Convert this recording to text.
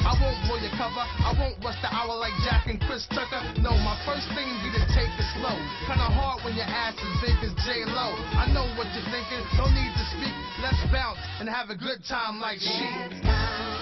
I won't blow your cover, I won't rush the hour like Jack and Chris Tucker. No, my first thing be to take it slow. Kinda hard when your ass is big as J-Lo. I know what you're thinking, no need to speak, let's bounce and have a good time like she.